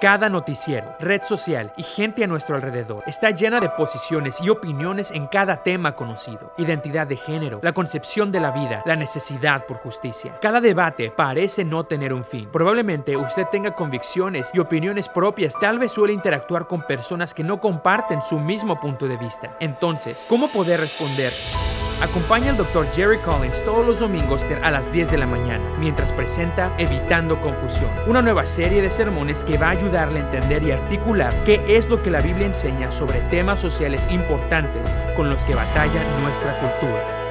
Cada noticiero, red social y gente a nuestro alrededor está llena de posiciones y opiniones en cada tema conocido. Identidad de género, la concepción de la vida, la necesidad por justicia. Cada debate parece no tener un fin. Probablemente usted tenga convicciones y opiniones propias, tal vez suele interactuar con personas que no comparten su mismo punto de vista. Entonces, ¿cómo poder responder? Acompaña al Dr. Jerry Collins todos los domingos a las 10 de la mañana, mientras presenta Evitando Confusión, una nueva serie de sermones que va a ayudarle a entender y articular qué es lo que la Biblia enseña sobre temas sociales importantes con los que batalla nuestra cultura.